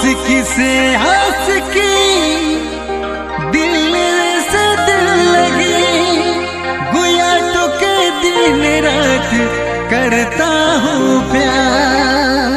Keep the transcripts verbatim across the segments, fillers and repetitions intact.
आशिकी से आशिकी दिल से दिल लगी, गुया तो के दिन रात करता हूँ प्यार।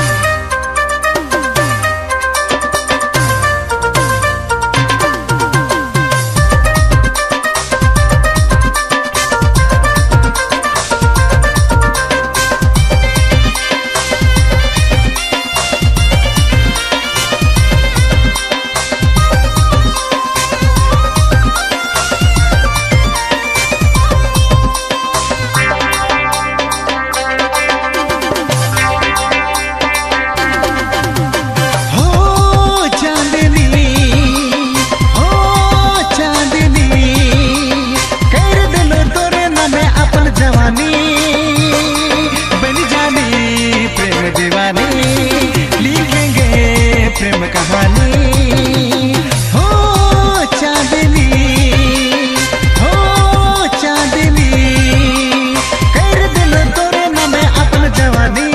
प्रेम कहानी हो चांदनी, हो चांदनी, कर दिल तोरे नाम अपन जवानी,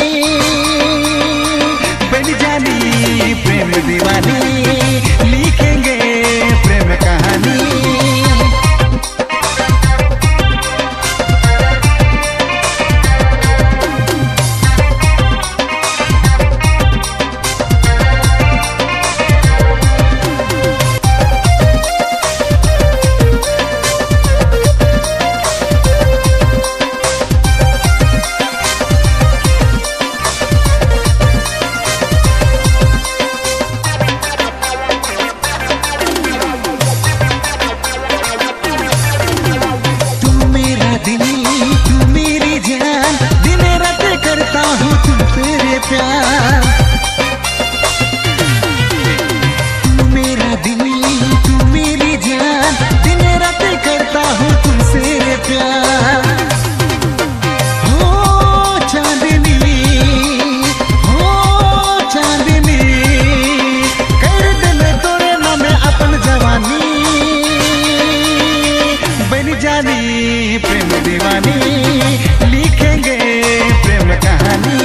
बन जानी प्रेम दीवानी, लिखेंगे प्रेम कहानी। प्यार तू मेरा दिल, तू मेरी जान, दिन रात करता हूँ तुमसे प्यार। हो चांदनी, हो चांदनी, कर दिल तोरे नाम अपन जवानी, बन जानी प्रेम दीवानी, लिखेंगे प्रेम कहानी।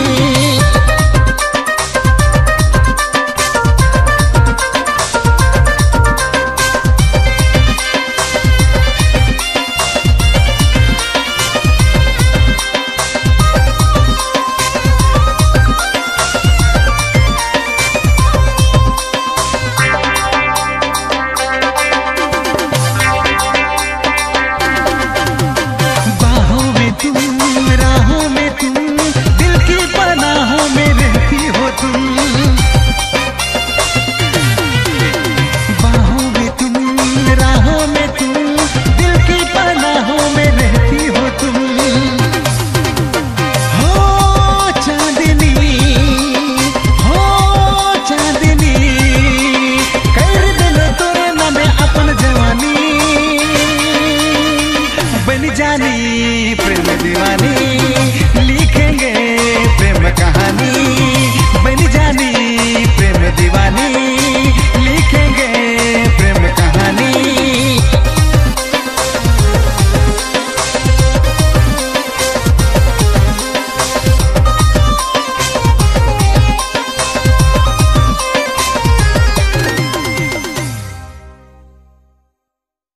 बन जानी प्रेम दीवानी।